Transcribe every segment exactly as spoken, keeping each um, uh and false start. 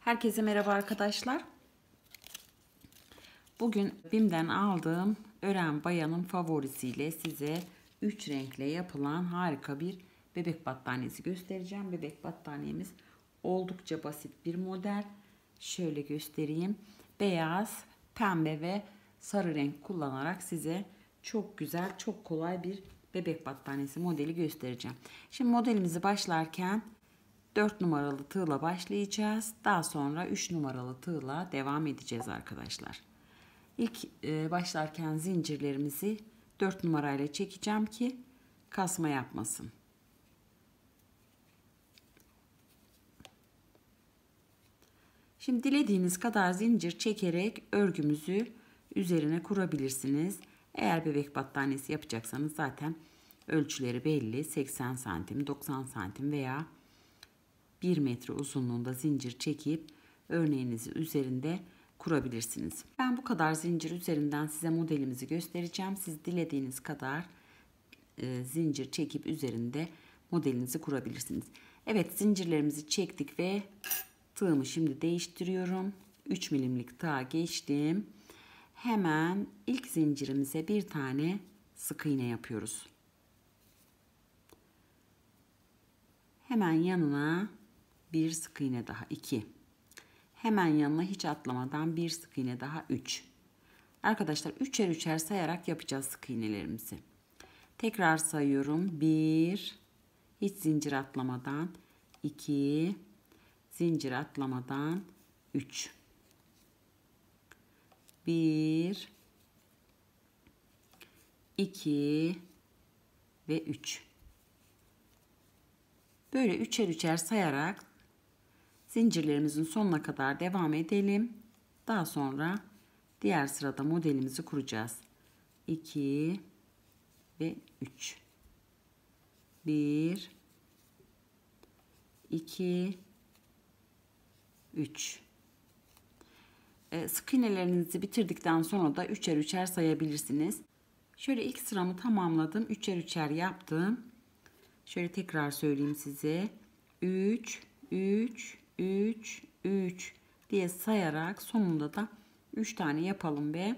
Herkese merhaba arkadaşlar. Bugün BİM'den aldığım Ören Bayan'ın favorisiyle size üç renkle yapılan harika bir bebek battaniyesi göstereceğim. Bebek battaniyemiz oldukça basit bir model. Şöyle göstereyim. Beyaz, pembe ve sarı renk kullanarak size çok güzel, çok kolay bir bebek battaniyesi modeli göstereceğim. Şimdi modelimizi başlarken dört numaralı tığla başlayacağız. Daha sonra üç numaralı tığla devam edeceğiz arkadaşlar. İlk e, başlarken zincirlerimizi dört numarayla çekeceğim ki kasma yapmasın. Şimdi dilediğiniz kadar zincir çekerek örgümüzü üzerine kurabilirsiniz. Eğer bebek battaniyesi yapacaksanız zaten ölçüleri belli. seksen santim, doksan santim veya bir metre uzunluğunda zincir çekip örneğinizi üzerinde kurabilirsiniz. Ben bu kadar zincir üzerinden size modelimizi göstereceğim. Siz dilediğiniz kadar e, zincir çekip üzerinde modelinizi kurabilirsiniz. Evet, zincirlerimizi çektik ve tığımı şimdi değiştiriyorum. üç milimlik tığa geçtim. Hemen ilk zincirimize bir tane sık iğne yapıyoruz. Hemen yanına bir sık iğne daha, iki. Hemen yanına hiç atlamadan bir sık iğne daha, üç. Arkadaşlar üçer üçer sayarak yapacağız sık iğnelerimizi. Tekrar sayıyorum. bir, hiç zincir atlamadan, iki, zincir atlamadan, üç. bir, iki ve üç. Böyle üçer üçer sayarak zincirlerimizin sonuna kadar devam edelim. Daha sonra diğer sırada modelimizi kuracağız. iki ve üç. bir, iki, üç. E, sık iğnelerinizi bitirdikten sonra da üçer üçer sayabilirsiniz. Şöyle ilk sıramı tamamladım. Üçer üçer yaptım. Şöyle tekrar söyleyeyim size. üç, üç, üç, üç diye sayarak sonunda da üç tane yapalım ve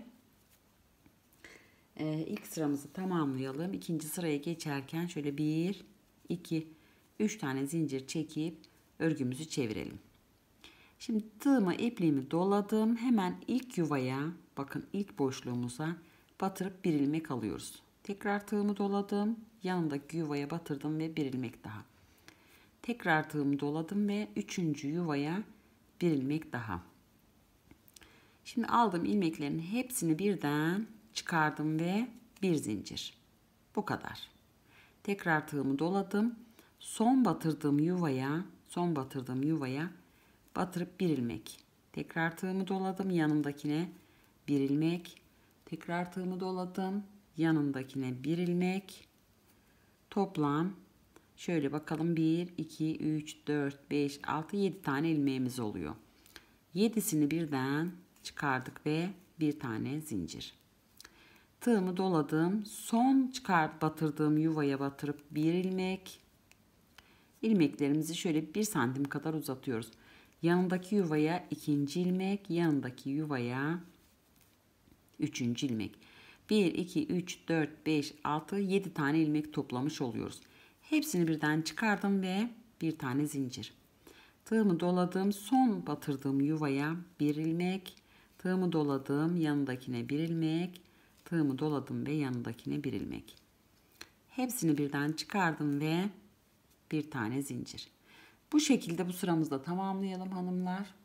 e, ilk sıramızı tamamlayalım. İkinci sıraya geçerken şöyle bir, iki, üç tane zincir çekip örgümüzü çevirelim. Şimdi tığımı, ipliğimi doladım. Hemen ilk yuvaya, bakın ilk boşluğumuza batırıp bir ilmek alıyoruz. Tekrar tığımı doladım. Yanındaki yuvaya batırdım ve bir ilmek daha. Tekrar tığımı doladım ve üçüncü yuvaya bir ilmek daha. Şimdi aldım ilmeklerin hepsini birden çıkardım ve bir zincir. Bu kadar. Tekrar tığımı doladım. Son batırdığım yuvaya, son batırdığım yuvaya batırıp bir ilmek. Tekrar tığımı doladım, yanındakine bir ilmek. Tekrar tığımı doladım, yanındakine bir ilmek. Toplam şöyle bakalım, bir, iki, üç, dört, beş, altı, yedi tane ilmeğimiz oluyor. yedisini birden çıkardık ve bir tane zincir. Tığımı doladım. Son çıkart batırdığım yuvaya batırıp bir ilmek. İlmeklerimizi şöyle bir santim kadar uzatıyoruz. Yanındaki yuvaya ikinci ilmek, yanındaki yuvaya üçüncü ilmek. bir, iki, üç, dört, beş, altı, yedi tane ilmek toplamış oluyoruz. Hepsini birden çıkardım ve bir tane zincir. Tığımı doladım, son batırdığım yuvaya bir ilmek. Tığımı doladım, yanındakine bir ilmek. Tığımı doladım ve yanındakine bir ilmek. Hepsini birden çıkardım ve bir tane zincir. Bu şekilde bu sıramızda tamamlayalım hanımlar.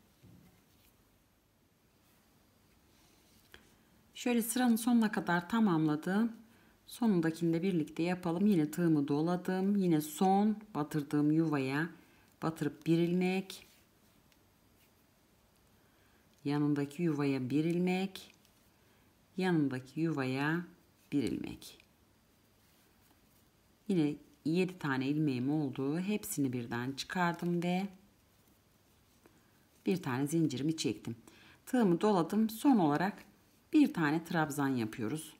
Şöyle sıranın sonuna kadar tamamladım. Sonundakini de birlikte yapalım. Yine tığımı doladım. Yine son batırdığım yuvaya batırıp bir ilmek. Yanındaki yuvaya bir ilmek. Yanındaki yuvaya bir ilmek. Yine yedi tane ilmeğim oldu. Hepsini birden çıkardım ve bir tane zincirimi çektim. Tığımı doladım. Son olarak bir tane trabzan yapıyoruz.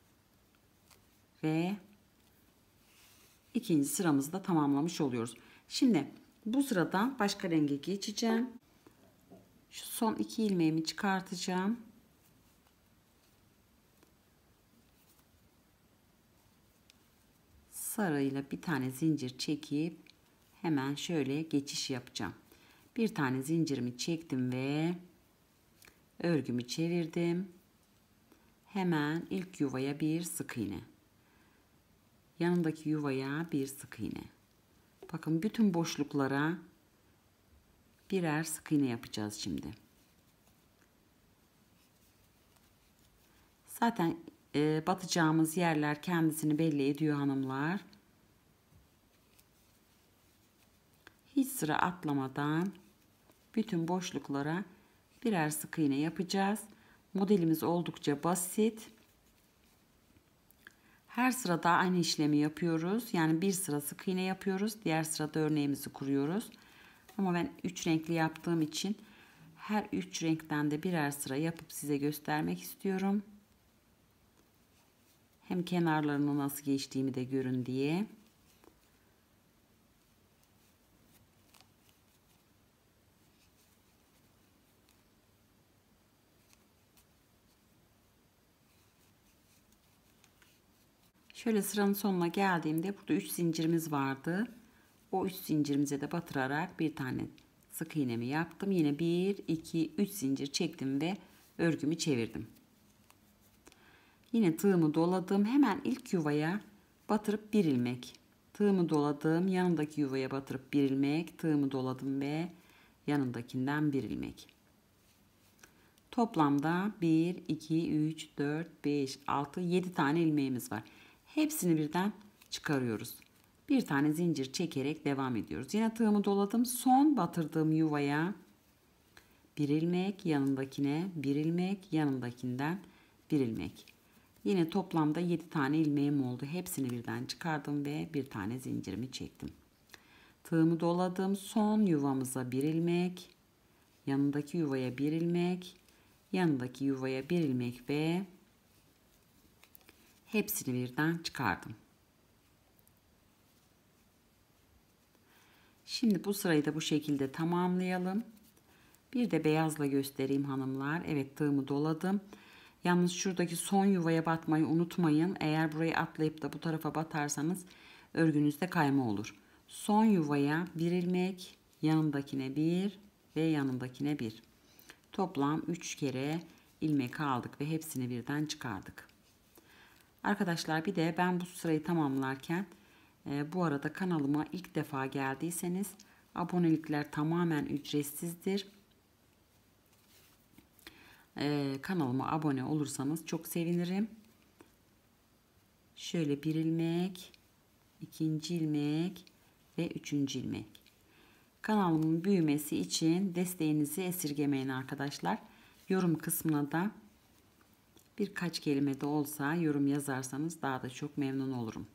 Ve ikinci sıramızı da tamamlamış oluyoruz. Şimdi bu sırada başka renge geçeceğim. Şu son iki ilmeğimi çıkartacağım. Sarıyla bir tane zincir çekip hemen şöyle geçiş yapacağım. Bir tane zincirimi çektim ve örgümü çevirdim. Hemen ilk yuvaya bir sık iğne. Yanındaki yuvaya bir sık iğne. Bakın bütün boşluklara birer sık iğne yapacağız şimdi. Zaten e, batacağımız yerler kendisini belli ediyor hanımlar. Hiç sıra atlamadan bütün boşluklara birer sık iğne yapacağız. Modelimiz oldukça basit. Her sırada aynı işlemi yapıyoruz. Yani bir sıra sık iğne yapıyoruz. Diğer sırada örneğimizi kuruyoruz. Ama ben üç renkli yaptığım için her üç renkten de birer sıra yapıp size göstermek istiyorum. Hem kenarlarını nasıl geçtiğimi de görün diye. Şöyle sıranın sonuna geldiğimde burada üç zincirimiz vardı. O üç zincirimize de batırarak bir tane sık iğnemi yaptım. Yine bir, iki, üç zincir çektim ve örgümü çevirdim. Yine tığımı doladım. Hemen ilk yuvaya batırıp bir ilmek. Tığımı doladım. Yanındaki yuvaya batırıp bir ilmek. Tığımı doladım ve yanındakinden bir ilmek. Toplamda bir, iki, üç, dört, beş, altı, yedi tane ilmeğimiz var. Hepsini birden çıkarıyoruz. Bir tane zincir çekerek devam ediyoruz. Yine tığımı doladım. Son batırdığım yuvaya bir ilmek, yanındakine bir ilmek, yanındakinden bir ilmek. Yine toplamda yedi tane ilmeğim oldu. Hepsini birden çıkardım ve bir tane zincirimi çektim. Tığımı doladım. Son yuvamıza bir ilmek, yanındaki yuvaya bir ilmek, yanındaki yuvaya bir ilmek ve hepsini birden çıkardım. Şimdi bu sırayı da bu şekilde tamamlayalım. Bir de beyazla göstereyim hanımlar. Evet, tığımı doladım. Yalnız şuradaki son yuvaya batmayı unutmayın. Eğer burayı atlayıp da bu tarafa batarsanız örgünüzde kayma olur. Son yuvaya bir ilmek, yanındakine bir ve yanındakine bir. Toplam üç kere ilmek aldık ve hepsini birden çıkardık. Arkadaşlar bir de ben bu sırayı tamamlarken e, bu arada kanalıma ilk defa geldiyseniz abonelikler tamamen ücretsizdir. Ee, kanalıma abone olursanız çok sevinirim. Şöyle bir ilmek, ikinci ilmek ve üçüncü ilmek. Kanalımın büyümesi için desteğinizi esirgemeyin arkadaşlar. Yorum kısmına da birkaç kelime de olsa yorum yazarsanız daha da çok memnun olurum.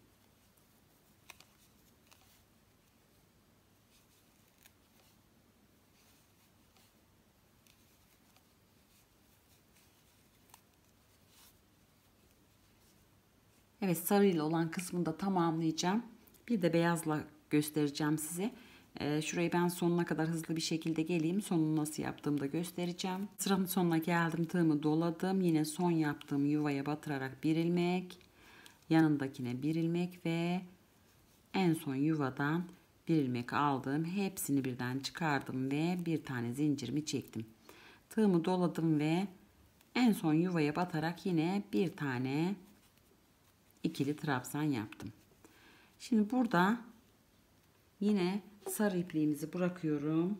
Evet, sarıyla olan kısmını da tamamlayacağım. Bir de beyazla göstereceğim size. Ee, şurayı ben sonuna kadar hızlı bir şekilde geleyim. Sonunu nasıl yaptığımı da göstereceğim. Sıranın sonuna geldim. Tığımı doladım. Yine son yaptığım yuvaya batırarak bir ilmek. Yanındakine bir ilmek ve en son yuvadan bir ilmek aldım. Hepsini birden çıkardım ve bir tane zincirimi çektim. Tığımı doladım ve en son yuvaya batarak yine bir tane ikili trabzan yaptım. Şimdi burada yine sarı ipliğimizi bırakıyorum.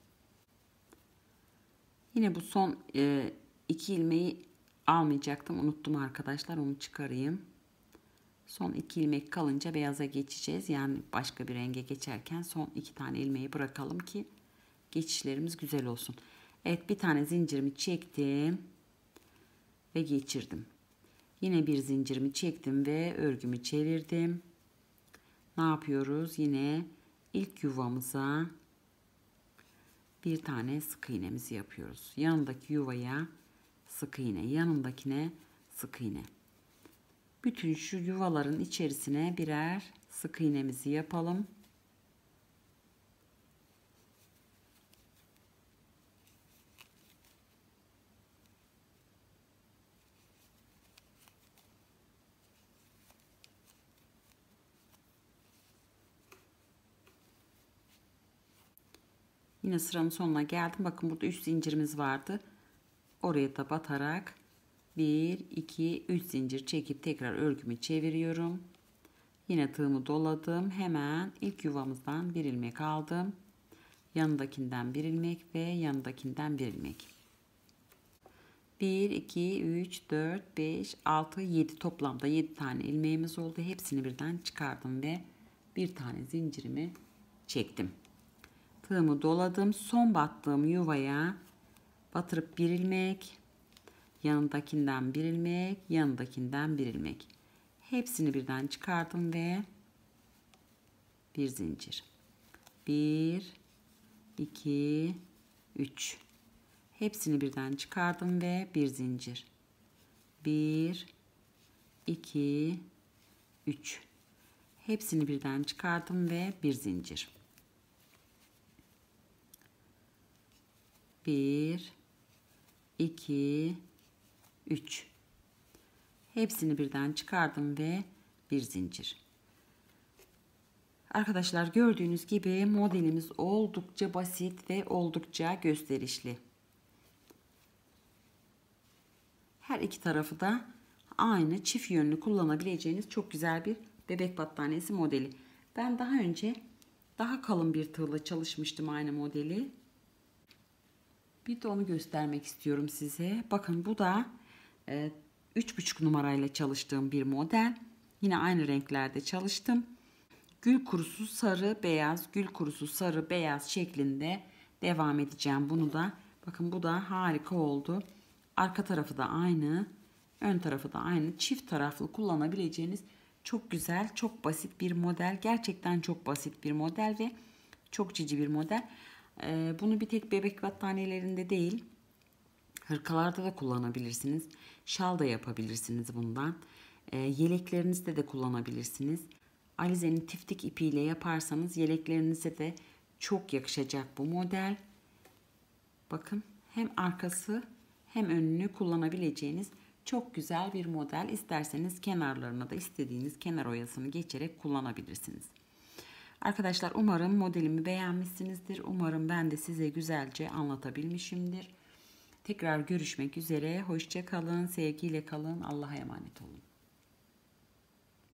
Yine bu son e, iki ilmeği almayacaktım. Unuttum arkadaşlar. Onu çıkarayım. Son iki ilmek kalınca beyaza geçeceğiz. Yani başka bir renge geçerken son iki tane ilmeği bırakalım ki geçişlerimiz güzel olsun. Evet, bir tane zincirimi çektim ve geçirdim. Yine bir zincirimi çektim ve örgümü çevirdim. Ne yapıyoruz? Yine ilk yuvamıza bir tane sık iğnemizi yapıyoruz. Yanındaki yuvaya sık iğne, yanındakine sık iğne. Bütün şu yuvaların içerisine birer sık iğnemizi yapalım. Yine sıranın sonuna geldim. Bakın burada üç zincirimiz vardı. Oraya da batarak bir, iki, üç zincir çekip tekrar örgümü çeviriyorum. Yine tığımı doladım. Hemen ilk yuvamızdan bir ilmek aldım. Yanındakinden bir ilmek ve yanındakinden bir ilmek. bir, iki, üç, dört, beş, altı, yedi, toplamda yedi tane ilmeğimiz oldu. Hepsini birden çıkardım ve bir tane zincirimi çektim. Tığımı doladım. Son battığım yuvaya batırıp bir ilmek, yanındakinden bir ilmek, yanındakinden bir ilmek. Hepsini birden çıkardım ve bir zincir. bir, iki, üç. Hepsini birden çıkardım ve bir zincir. bir, iki, üç. Hepsini birden çıkardım ve bir zincir. bir, iki, üç. Hepsini birden çıkardım ve bir zincir. Arkadaşlar gördüğünüz gibi modelimiz oldukça basit ve oldukça gösterişli. Her iki tarafı da aynı çift yönlü kullanabileceğiniz çok güzel bir bebek battaniyesi modeli. Ben daha önce daha kalın bir tığla çalışmıştım aynı modeli. Bir de onu göstermek istiyorum size. Bakın bu da e, üç buçuk numarayla çalıştığım bir model. Yine aynı renklerde çalıştım. Gül kurusu sarı beyaz, gül kurusu sarı beyaz şeklinde devam edeceğim. Bunu da bakın bu da harika oldu. Arka tarafı da aynı, ön tarafı da aynı. Çift taraflı kullanabileceğiniz çok güzel, çok basit bir model. Gerçekten çok basit bir model ve çok cici bir model. Ee, bunu bir tek bebek battaniyelerinde değil, hırkalarda da kullanabilirsiniz. Şal da yapabilirsiniz bundan. Ee, yeleklerinizde de kullanabilirsiniz. Alize'nin tiftik ipiyle yaparsanız yeleklerinize de çok yakışacak bu model. Bakın hem arkası hem önünü kullanabileceğiniz çok güzel bir model. İsterseniz kenarlarına da istediğiniz kenar oyasını geçerek kullanabilirsiniz. Arkadaşlar umarım modelimi beğenmişsinizdir. Umarım ben de size güzelce anlatabilmişimdir. Tekrar görüşmek üzere. Hoşça kalın, sevgiyle kalın. Allah'a emanet olun.